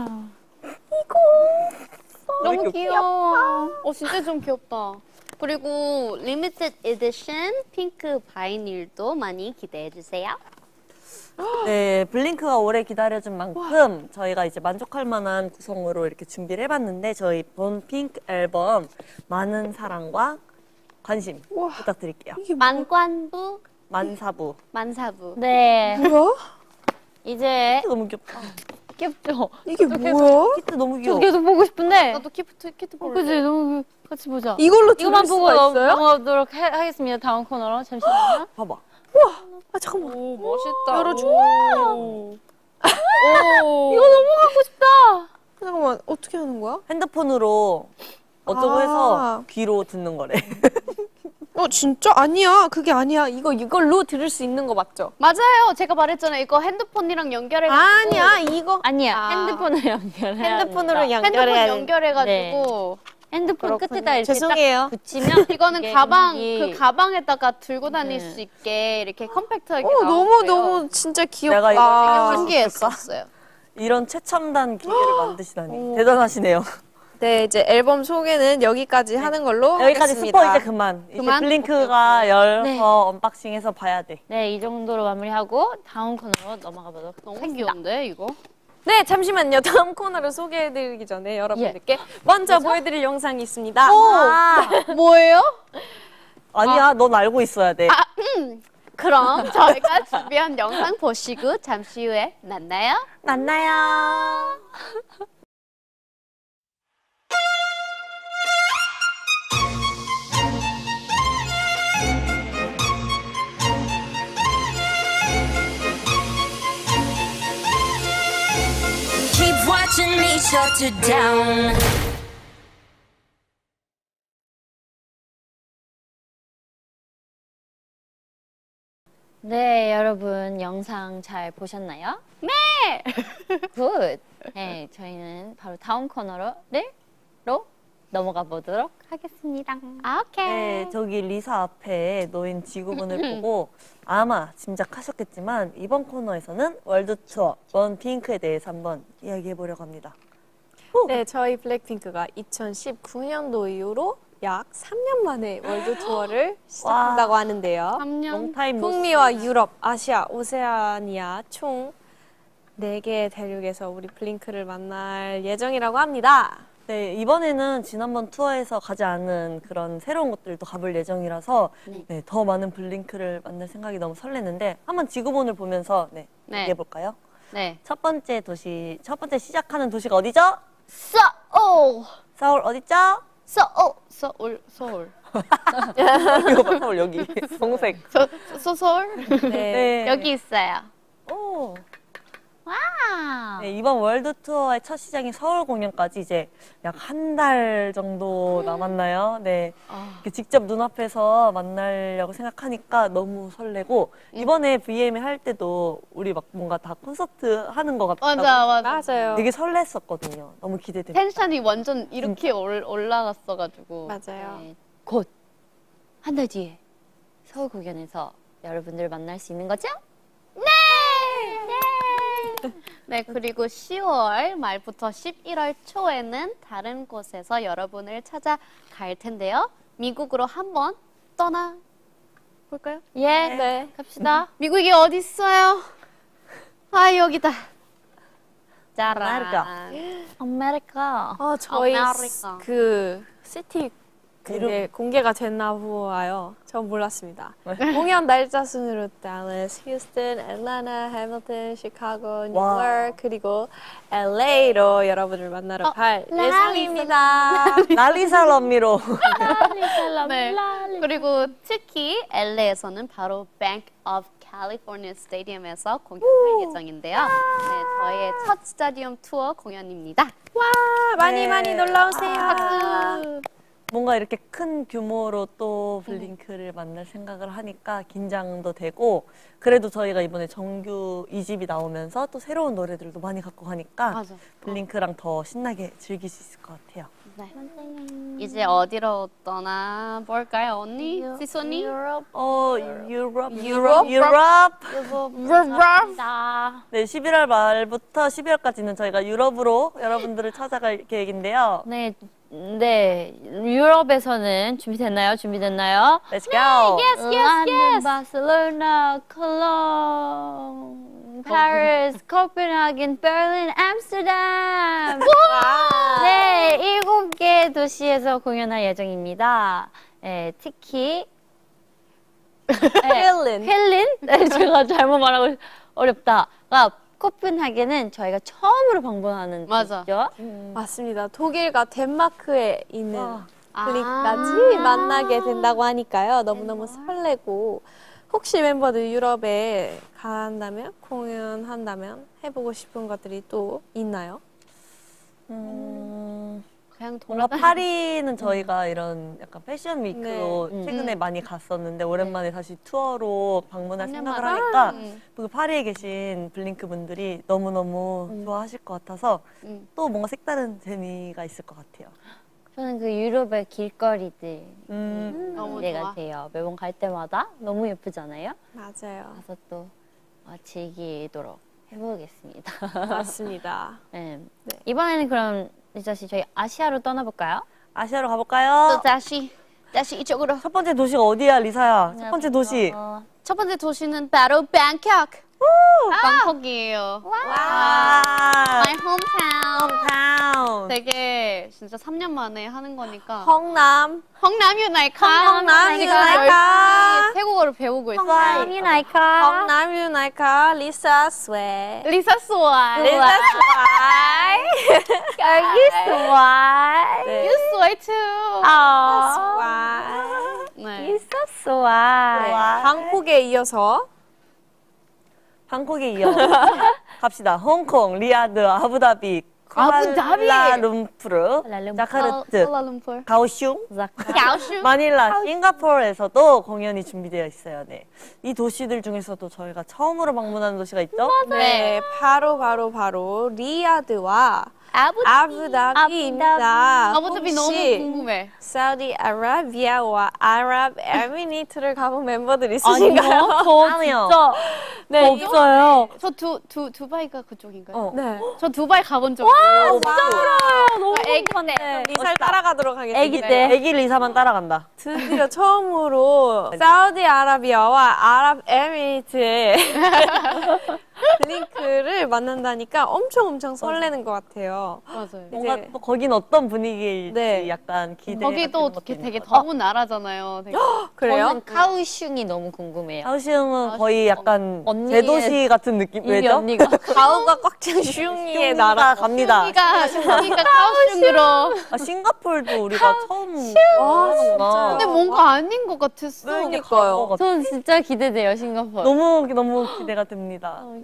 너무 이렇게 귀여워. 어, 진짜 좀 귀엽다. 그리고 리미티드 에디션 핑크 바이닐도 많이 기대해 주세요. 네, 블링크가 오래 기다려준 만큼 저희가 이제 만족할 만한 구성으로 이렇게 준비를 해봤는데 저희 본 핑크 앨범 많은 사랑과 관심 부탁드릴게요. 만관부, 만사부. 만사부. 네. 뭐야? 이제 너무 귀엽다. 귀엽죠. 이게 뭐야? 키트 너무 저 귀여워. 계속 보고 싶은데. 나도 키트 키트 어, 볼래. 그치 너무 같이 보자. 이걸로 이거만 들을 보고 수가 넘- 있어요? 넘어가도록 해- 하겠습니다. 다음 코너로 잠시만요. 봐봐. 아 잠깐만. 오, 멋있다. 열어줘. 오. 이거 너무 갖고 싶다. 잠깐만 어떻게 하는 거야? 핸드폰으로 어쩌고 아. 해서 귀로 듣는 거래. 어 진짜 아니야. 그게 아니야. 이거 이걸로 들을 수 있는 거 맞죠? 맞아요. 제가 말했잖아요. 이거 핸드폰이랑 연결해가지고. 아니야 이거 아니야. 아. 핸드폰을 연결해. 핸드폰으로 핸드폰 연결해야 돼. 연결해가지고. 핸드폰 끝에다 이렇게 죄송해요. 딱 붙이면 이거는 이게 가방 음악이- 그 가방에다가 들고 다닐 네. 수 있게 이렇게 컴팩트하게 어 너무 나오고요. 너무 진짜 내가 귀엽다. 이걸 되게 생각할 수 신기했었어요. 이런 최첨단 기계를 만드시다니 대단하시네요. 네 이제 앨범 소개는 여기까지 하는 걸로 여기까지 하겠습니다. 스포 이제 그만. 이제 그만? 블링크가 열어서 네. 언박싱해서 봐야 돼. 네, 이 정도로 마무리하고 다음 코너로 넘어가 보도록 너무 하겠습니다. 귀여운데 이거? 네 잠시만요. 다음 코너를 소개해드리기 전에 여러분들께 먼저 보여드릴 영상이 있습니다. 아, 뭐예요? 아니야, 넌 알고 있어야 돼. 그럼 저희가 준비한 영상 보시고 잠시 후에 만나요. 만나요. Keep watching me shut it down. 네, 여러분 영상 잘 보셨나요? 네. 굿. 네, 저희는 바로 다음 코너로 로 넘어가 보도록 하겠습니다. 아, 오케이. 네, 저기 리사 앞에 놓인 지구본을 보고 아마 짐작하셨겠지만 이번 코너에서는 월드 투어 원 핑크에 대해서 한번 이야기해 보려고 합니다. 네 저희 블랙핑크가 이천십구 년도 이후로 약 삼 년 만에 월드 투어를 시작한다고 하는데요. 삼 년. 롱타임 북미와 유럽, 아시아, 오세아니아 총 네 개의 대륙에서 우리 블링크를 만날 예정이라고 합니다. 네, 이번에는 지난번 투어에서 가지 않은 그런 새로운 곳들도 가볼 예정이라서 네. 네, 더 많은 블링크를 만날 생각이 너무 설레는데 한번 지구본을 보면서 네, 네. 얘기해 볼까요? 네. 첫 번째 도시, 첫 번째 시작하는 도시가 어디죠? 서울. 서울 어디죠? 서울. 서울. 서울. 이거 봐, 서울 여기 동색. 서, 서, 서울? 네. 네. 여기 있어요. 오, 와우. 네, 이번 월드 투어의 첫 시장인 서울 공연까지 이제 약 한 달 정도 남았나요? 네. 이렇게 직접 눈앞에서 만나려고 생각하니까 너무 설레고 이번에 브이엠에 할 때도 우리 막 뭔가 다 콘서트 하는 것 같다고 맞아, 맞아. 맞아요. 되게 설렜었거든요. 너무 기대돼요. 텐션이 완전 이렇게 올, 올라갔어가지고. 맞아요. 네, 곧 한 달 뒤에 서울 공연에서 여러분들 만날 수 있는 거죠? 네, 그리고 시월 말부터 십일월 초에는 다른 곳에서 여러분을 찾아갈 텐데요. 미국으로 한번 떠나 볼까요? 예, 네. 갑시다. 미국이 어디 있어요? 아, 여기다. 아메리카. 짜란. 아메리카. 어, 저희 아메리카. 그 시티 그게 공개가 됐나 보아요. 전 몰랐습니다. 공연 날짜 순으로 달러스, 휴스턴, 애틀랜타, 해밀턴, 시카고, 뉴욕 그리고 엘에이로 여러분을 만나러 어, 갈 라리. 예정입니다. 라리사 럼미로. 네. 그리고 특히 엘에이에서는 바로 Bank of California 스테디움에서 공연할 예정인데요. 네, 저희의 첫 스타디움 투어 공연입니다. 와, 많이 네. 많이 놀러 오세요. 박수! 뭔가 이렇게 큰 규모로 또 블링크를 만날 생각을 하니까 긴장도 되고 그래도 저희가 이번에 정규 이 집이 나오면서 또 새로운 노래들도 많이 갖고 가니까 맞아. 블링크랑 더 신나게 즐길 수 있을 것 같아요. 네. 이제 어디로 떠나 볼까요, 언니? 시소니? 어, 유럽, 유럽? 유럽. 나. 네, 십일월 말부터 십이월까지는 저희가 유럽으로 여러분들을 찾아갈 계획인데요. 네, 네. 유럽에서는 준비됐나요? 준비됐나요? Let's go. 런던, 바르셀로나, 콜롬, 파리스, 코펜하겐, 베를린, 암스테르담. 네, 일곱 개 도시에서 공연할 예정입니다. 네, 특히 헬린. 헬린? 네, 제가 잘못 말하고 어렵다. 가 코펜하겐은 저희가 처음으로 방문하는 맞아. 곳이죠. 맞습니다. 독일과 덴마크에 있는 와. 블링크까지 만나게 된다고 하니까요. 너무너무 설레고 혹시 멤버들 유럽에 간다면 공연한다면 해보고 싶은 것들이 또 있나요? 음, 그냥 뭔가 돌아다니. 파리는 저희가 이런 약간 패션 위크로 네. 최근에 많이 갔었는데 오랜만에 다시 투어로 방문할 삼 년 생각을 만에. 하니까 음. 그 파리에 계신 블링크 분들이 너무너무 좋아하실 것 같아서 음. 또 뭔가 색다른 재미가 있을 것 같아요. 저는 그 유럽의 길거리들 음, 너무 기대가 좋아. 돼요. 매번 갈 때마다 너무 예쁘잖아요. 맞아요. 가서 또 어, 즐기도록 해보겠습니다. 맞습니다. 네. 네. 이번에는 그럼 리자 씨 저희 아시아로 떠나볼까요? 아시아로 또 가볼까요? 다시 다시 이쪽으로. 첫 번째 도시가 어디야, 리사야? 첫 번째 도시. 어, 첫 번째 도시는 바로 방콕. 방콕이에요. 와. My hometown. 홈타운. 되게 진짜 삼 년 만에 하는 거니까. 홍남. 홍남 유나이카. 홍남 지금 유나이카. 열심히 태국어를 배우고 있어요. 성남이 나이카. 홍남 유나이카 리사 스웨. 리사 스와이. 리사 스웨. 여기 좋아. 네. You sway too. 아, 스웨. 네. 있었어. 와. 와. 방콕에 이어서 방콕에 이어 갑시다. 홍콩, 리야드, 아부다비, 아부다비! 쿠알라룸푸르, 쿠알라룸푸르. 자카르트, 콜라룸푸르. 가오슝, 가오슝. 마닐라, 싱가포르에서도 공연이 준비되어 있어요. 네. 이 도시들 중에서도 저희가 처음으로 방문하는 도시가 있죠? 네, 바로 바로 바로 리야드와 아부다비. 아부다비입니다. 아부다비 너무 혹시 궁금해. 사우디아라비아와 아랍에미리트를 가본 멤버들 있으신가요? 아니요. 저 아니요. 진짜 네, 없어요. 저 두, 두, 두바이가 그쪽인가요? 어. 네. 저 두바이 가본 적 있어요. 진짜 너무 애기 궁금한데. 리사를 따라가도록 하겠습니다. 애기 때. 애기 리사만 따라간다. 드디어 처음으로 사우디아라비아와 아랍에미리트의 블링크를 만난다니까 엄청 엄청 설레는 것 같아요. 맞아요. 뭔가 이제- 또 거긴 어떤 분위기일지 네. 약간 기대. 거기도 되게 더운 나라잖아요. 되게. 그래요? 저는 카우슝이 너무 궁금해요. 하우싱은 거의 약간 언니의- 제도시 같은 느낌. 이 왜죠? 언니가 가오가 꽉 찬 슝이의 슝이가 나라. 갑니다. 그러니까 그러니까 카오슝으로. 아, 싱가폴도 우리가 처음 와, 가는구나. 근데 뭔가 아닌 것 같았어. 그러니까요. 전 진짜 기대돼요 싱가포르. 너무 너무 기대가 됩니다. 네.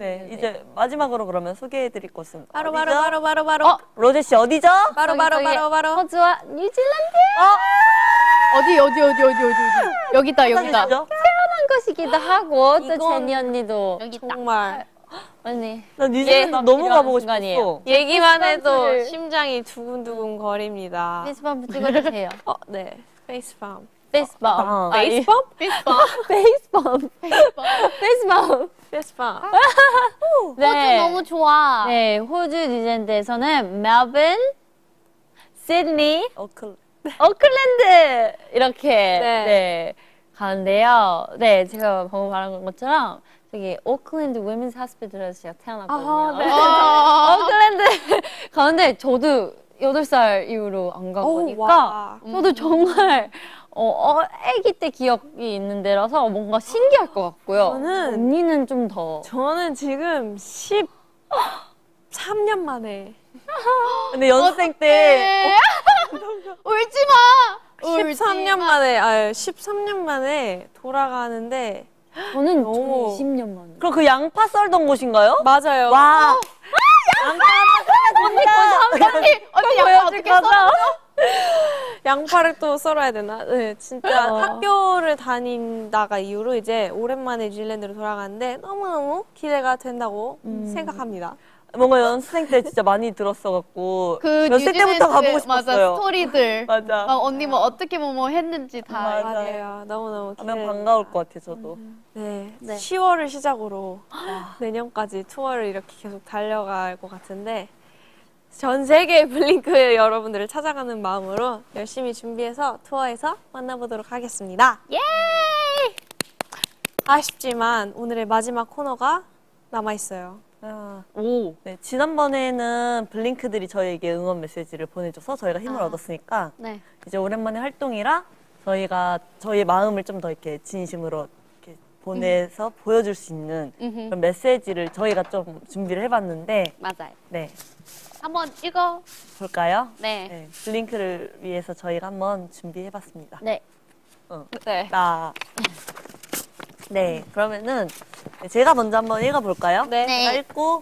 네, 이제 마지막으로 그러면 소개해드릴 곳은 바로 어디죠? 바로 바로 바로 바로 어, 로제 씨 어디죠? 바로 바로 바로 바로 호주와 뉴질랜드 어디 어디 어디 어디 어디 어디 여기다 여기다 찾아주시죠? 한 것이기도 하고 또 이건- 제니 언니도 여기 있다. 정말 언니 나 뉴질랜드 너무 필요한 가보고 순간이에요. 싶었어. 얘기만 해도 페이스밤을- 심장이 두근두근 거립니다. 페이스밤 찍어주세요. 어, 네. 페이스밤. 페이스밤. 아, 아, 이- 페이스밤? 페이스밤. 페이스밤. 페이스밤. 호주 너무 좋아. 네, 호주 뉴질랜드에서는 멜번, 시드니, 어클. 오클랜드 이렇게 네. 네. 가는데요. 네, 제가 방금 말한 것처럼 저기 오클랜드 위men's hospital에서 제가 태어났거든요. 아, 네. 아, 오클랜드 가는데 저도 여덟 살 이후로 안 가보니까 와. 저도 정말 어, 어, 아기 때 기억이 있는 데라서 뭔가 신기할 것 같고요. 저는- 언니는 좀 더. 저는 지금 십삼 년 만에 근데 연습생 때 울지 마. 울지 십삼 년 만에 아 십삼 년 만에 돌아가는데 저는 너무- 이십 년 만에. 그럼 그 양파 썰던 곳인가요? 맞아요. 와. 양파 언니 언니 약간 어떻게 써? 양파를 또 썰어야 되나? 네, 진짜 학교를 다닌다가 이후로 이제 오랜만에 뉴질랜드로 돌아가는데 너무너무 기대가 된다고 생각합니다. 뭔가 연습생 때 진짜 많이 들었어갖고 그 연습생 때부터 가보고 싶었어요. 맞아 스토리들. 맞아. 막 언니 뭐 어떻게 뭐 뭐 했는지 다. 맞아. 맞아요. 너무너무 기대. 가면 반가울 것 같아 저도. 네, 네. 시월을 시작으로 내년까지 투어를 이렇게 계속 달려갈 것 같은데 전 세계 블링크 여러분들을 찾아가는 마음으로 열심히 준비해서 투어에서 만나보도록 하겠습니다. 예! 아쉽지만 오늘의 마지막 코너가 남아있어요. 아, 오. 네, 지난번에는 블링크들이 저희에게 응원 메시지를 보내줘서 저희가 힘을 아. 얻었으니까 네. 이제 오랜만에 활동이라 저희가 저희의 마음을 좀 더 이렇게 진심으로 이렇게 보내서 보여줄 수 있는 음흠. 그런 메시지를 저희가 좀 준비를 해봤는데 맞아요. 네 한번 읽어. 볼까요? 네. 네, 블링크를 위해서 저희가 한번 준비해봤습니다. 네. 네. 나. 네, 그러면은 제가 먼저 한번 읽어볼까요? 네. 네. 제가 읽고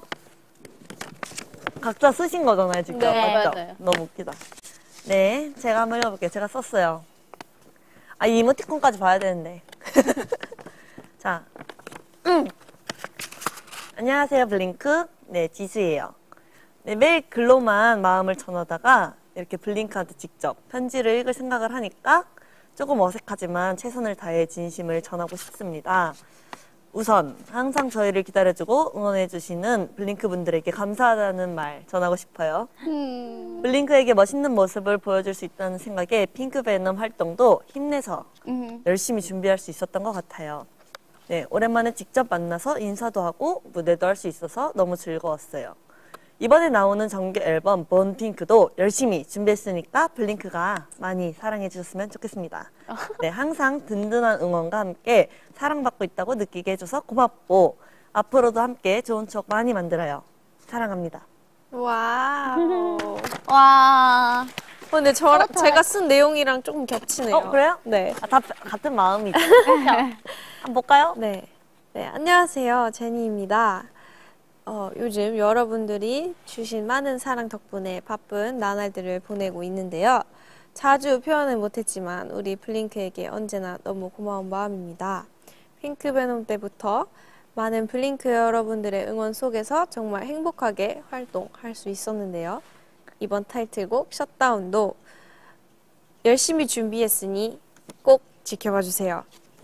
각자 쓰신 거잖아요, 지금. 네, 맞죠? 맞아요. 너무 웃기다. 네, 제가 한번 읽어볼게요. 제가 썼어요. 아, 이 이모티콘까지 봐야 되는데. 자, 음. 안녕하세요, 블링크. 네, 지수예요. 네, 매일 글로만 마음을 전하다가 이렇게 블링크한테 직접 편지를 읽을 생각을 하니까 조금 어색하지만 최선을 다해 진심을 전하고 싶습니다. 우선 항상 저희를 기다려주고 응원해주시는 블링크 분들에게 감사하다는 말 전하고 싶어요. 음. 블링크에게 멋있는 모습을 보여줄 수 있다는 생각에 핑크 베놈 활동도 힘내서 음. 열심히 준비할 수 있었던 것 같아요. 네, 오랜만에 직접 만나서 인사도 하고 무대도 할 수 있어서 너무 즐거웠어요. 이번에 나오는 정규 앨범 본 핑크도 열심히 준비했으니까 블링크가 많이 사랑해 주셨으면 좋겠습니다. 네, 항상 든든한 응원과 함께 사랑받고 있다고 느끼게 해줘서 고맙고 앞으로도 함께 좋은 추억 많이 만들어요. 사랑합니다. 와우. 와. 어, 근데 저 제가 쓴 내용이랑 조금 겹치네요. 어, 그래요? 네. 아, 다 같은 마음이죠. 한번 볼까요? 네. 네, 안녕하세요. 제니입니다. 어, 요즘 여러분들이 주신 많은 사랑 덕분에 바쁜 나날들을 보내고 있는데요. 자주 표현은 못했지만 우리 블링크에게 언제나 너무 고마운 마음입니다. 핑크 베놈 때부터 많은 블링크 여러분들의 응원 속에서 정말 행복하게 활동할 수 있었는데요. 이번 타이틀곡 셧다운도 열심히 준비했으니 꼭 지켜봐 주세요.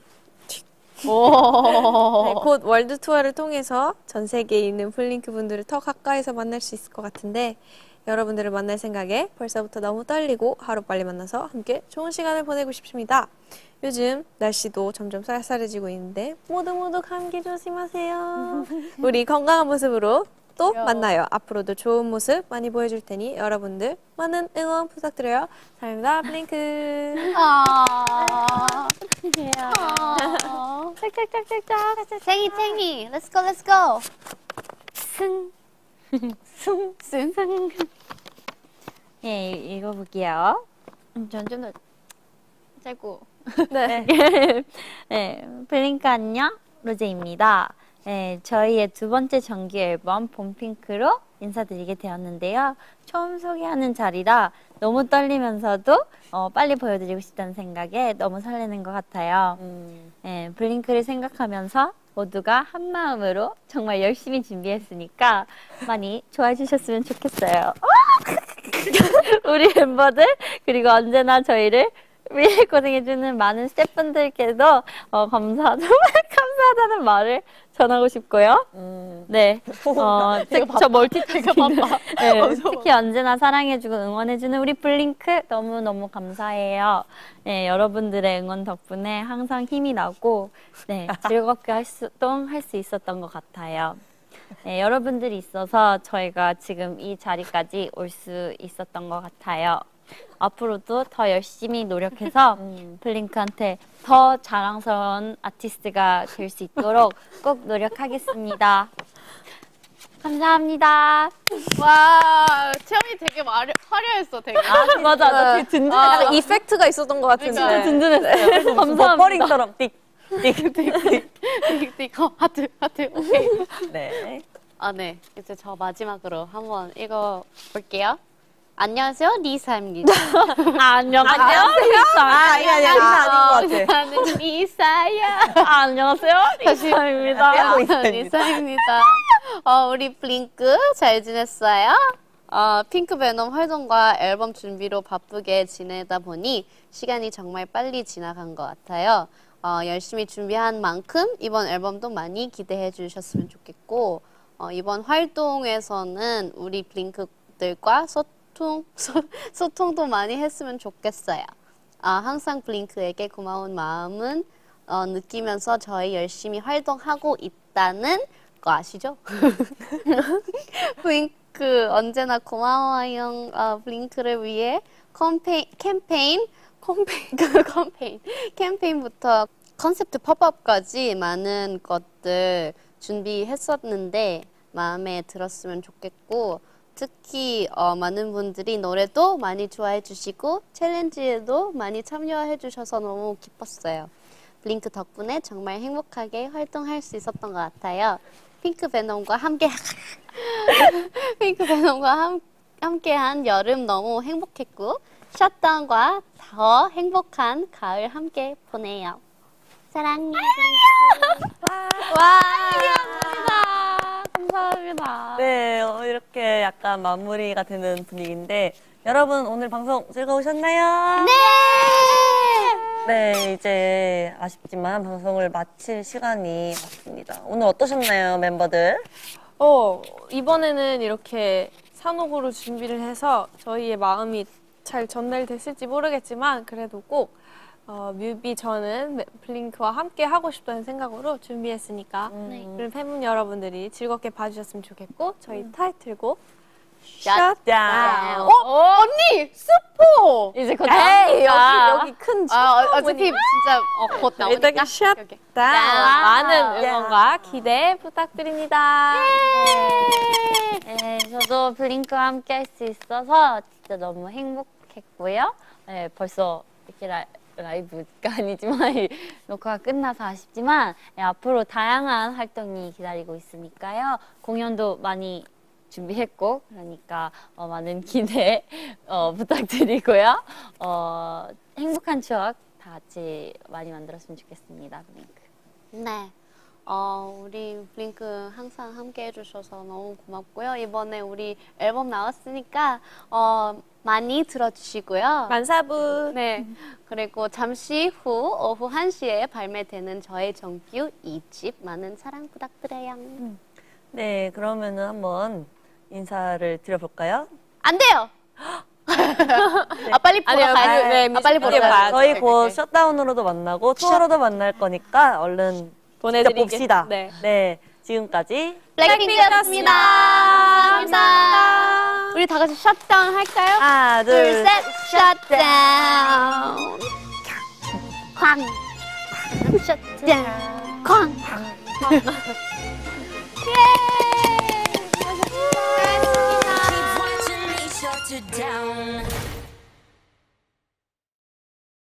오. 네, 곧 월드 투어를 통해서 전 세계에 있는 블링크 분들을 더 가까이서 만날 수 있을 것 같은데 여러분들을 만날 생각에 벌써부터 너무 떨리고 하루빨리 만나서 함께 좋은 시간을 보내고 싶습니다. 요즘 날씨도 점점 쌀쌀해지고 있는데 모두 모두 감기 조심하세요. 우리 건강한 모습으로 또 만나요. 앞으로도 좋은 모습 많이 보여줄 테니 여러분들 많은 응원 부탁드려요. 사랑합니다, 블링크. 아. 짝짝짝짝짝. 챙이 챙이. Let's go, let's go. 승. 승. 승. 승. 예, 읽어볼게요. 음, 전좀 더 짧고. 네. 네, 블링크 안녕, 로제입니다. 네, 저희의 두 번째 정규 앨범 봄핑크로 인사드리게 되었는데요. 처음 소개하는 자리라 너무 떨리면서도 어, 빨리 보여드리고 싶다는 생각에 너무 설레는 것 같아요. 음. 네, 블링크를 생각하면서 모두가 한 마음으로 정말 열심히 준비했으니까 많이 좋아해 주셨으면 좋겠어요. 우리 멤버들 그리고 언제나 저희를 위해 고생해주는 많은 스태프분들께도 어, 감사, 정말 감사하다는 말을 전하고 싶고요. 음. 네, 어, 특, 저 멀티태스킹. 네, 특히 언제나 사랑해주고 응원해주는 우리 블링크 너무너무 감사해요. 네, 여러분들의 응원 덕분에 항상 힘이 나고 네, 즐겁게 활동할 수 있었던 것 같아요. 네, 여러분들이 있어서 저희가 지금 이 자리까지 올 수 있었던 것 같아요. 앞으로도 더 열심히 노력해서 블링크한테 더 자랑스러운 아티스트가 될 수 있도록 꼭 노력하겠습니다. 감사합니다. 와, 체험이 되게 화려, 화려했어, 되게. 아, 맞아. 나 되게 든든했어. 약간 이펙트가 있었던 것 같은데. 그러니까. 든든했어요. 감사합니다. 버퍼링처럼 띡, 띡, 띡, 띡. 띡, 어, 하트, 하트, 오케이. 네. 아, 네. 이제 저 마지막으로 한번 읽어볼게요. 안녕하세요, 리사입니다. 아, 안녕하세요. 아, 이거 아니야. 리사 아닌 것 같아. 나는 리사야. 아, 안녕하세요. 감사합니다. 빼고 있습니다. 리사입니다. 어, 우리 블링크 잘 지냈어요? 어, 핑크 베놈 활동과 앨범 준비로 바쁘게 지내다 보니 시간이 정말 빨리 지나간 것 같아요. 어, 열심히 준비한 만큼 이번 앨범도 많이 기대해 주셨으면 좋겠고 어, 이번 활동에서는 우리 블링크들과 소통, 소, 소통도 많이 했으면 좋겠어요. 아, 항상 블링크에게 고마운 마음은 어, 느끼면서 저희 열심히 활동하고 있다는 거 아시죠? 블링크 언제나 고마워요. 어, 블링크를 위해 캠페인, 캠페인, 캠페인, 그 캠페인, 캠페인부터 컨셉트 팝업까지 많은 것들 준비했었는데 마음에 들었으면 좋겠고 특히 어, 많은 분들이 노래도 많이 좋아해 주시고 챌린지에도 많이 참여해 주셔서 너무 기뻤어요. 블링크 덕분에 정말 행복하게 활동할 수 있었던 것 같아요. 핑크 베놈과 함께 핑크 베놈과 함, 함께한 여름 너무 행복했고 셧다운과 더 행복한 가을 함께 보내요. 사랑해 블링크. 와, 감사합니다. 감사합니다. 네, 어, 이렇게 약간 마무리가 되는 분위기인데 여러분 오늘 방송 즐거우셨나요? 네. 네, 이제 아쉽지만 방송을 마칠 시간이 왔습니다. 오늘 어떠셨나요, 멤버들? 어, 이번에는 이렇게 산옥으로 준비를 해서 저희의 마음이 잘 전달됐을지 모르겠지만 그래도 꼭 어, 뮤비 저는 블링크와 함께 하고 싶다는 생각으로 준비했으니까 음. 그럼 팬분 여러분들이 즐겁게 봐주셨으면 좋겠고 저희 타이틀곡 샷다운. 어? 언니! 스포! 이제 곧 에이 나오니까. 여기 여기 큰 아, 어, 어차피 진짜 어, 곧 나오니까 일단 샷 여기. 많은 응원과 기대 부탁드립니다. 네, 저도 블링크와 함께 할 수 있어서 진짜 너무 행복했고요. 네, 벌써 이렇게 라, 라이브가 아니지만 이 녹화가 끝나서 아쉽지만 네, 앞으로 다양한 활동이 기다리고 있으니까요. 공연도 많이 준비했고 그러니까 어, 많은 기대 어, 부탁드리고요. 어, 행복한 추억 다 같이 많이 만들었으면 좋겠습니다. 블링크. 네. 어, 우리 블링크 항상 함께 해주셔서 너무 고맙고요. 이번에 우리 앨범 나왔으니까 어, 많이 들어주시고요. 만사부. 네. 그리고 잠시 후 오후 한 시에 발매되는 저의 정규 이 집 많은 사랑 부탁드려요. 네, 그러면은 한번 인사를 드려볼까요? 안 돼요. 아 빨리 보러 아니요, 가야죠. 네, 아, 빨리 보러 뮤직비디오 가야죠. 봐야죠. 저희 네, 곧 네. 샷다운으로도 만나고 투어로도 만날 거니까 얼른 직접 보내드리겠- 봅시다. 네. 네, 지금까지 블랙핑크였습니다. 감사합니다. 우리 다 같이 셧다운 할까요? 하나, 둘, 둘, 셋, 셧다운. 쾅. 셧다운. 쾅.